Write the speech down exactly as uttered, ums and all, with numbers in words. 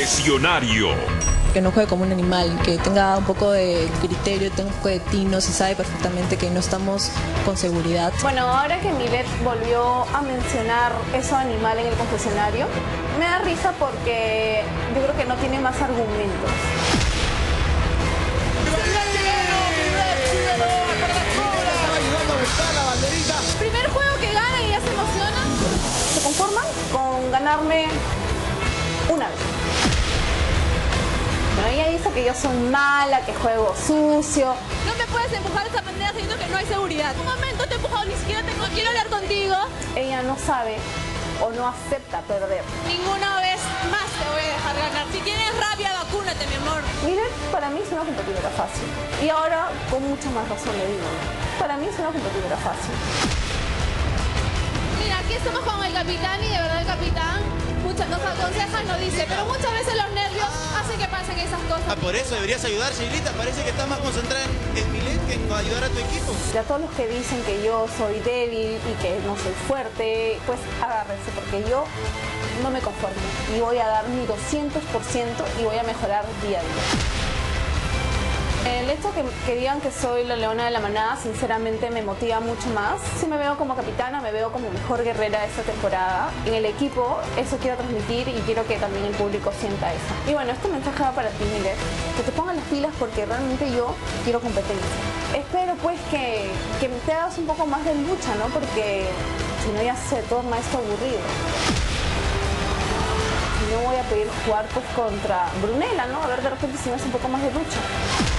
confesionario. Que no juegue como un animal, que tenga un poco de criterio, tenga un poco de tino, si sabe perfectamente que no estamos con seguridad. Bueno, ahora que Milet volvió a mencionar eso animal en el confesionario, me da risa porque yo creo que no tiene más argumentos. Primer juego que gana y ya se emociona. ¿Se conforman con ganarme una vez? Bueno, ella dice que yo soy mala, que juego sucio. No me puedes empujar de esa manera sabiendo que no hay seguridad. Un momento te he empujado, ni siquiera tengo, quiero hablar contigo. Ella no sabe o no acepta perder. Ninguna vez más te voy a dejar ganar. Si tienes rabia, vacúnate, mi amor. Miren, para mí es una competidora fácil. Y ahora, con mucha más razón le digo, para mí es una competidora fácil. Mira, aquí estamos con el capitán y de verdad el capitán muchas, nos aconseja y nos dice, pero muchas veces los nervios hacen que pasen esas cosas. Ah, por eso deberías ayudar, Sheilita. Parece que estás más concentrada en, en Milet que en ayudar a tu equipo. Y a todos los que dicen que yo soy débil y que no soy fuerte, pues agárrense, porque yo no me conformo. Y voy a dar mi doscientos por ciento y voy a mejorar día a día. El hecho que, que digan que soy la leona de la manada, sinceramente me motiva mucho más. Si me veo como capitana, me veo como mejor guerrera de esta temporada. En el equipo, eso quiero transmitir y quiero que también el público sienta eso. Y bueno, este mensaje va para ti, Milet. Que te pongan las pilas porque realmente yo quiero competencia. Espero pues que, que te hagas un poco más de lucha, ¿no? Porque si no ya se torna esto aburrido. Si no voy a pedir jugar pues contra Brunella, ¿no? A ver de repente si me hace un poco más de lucha.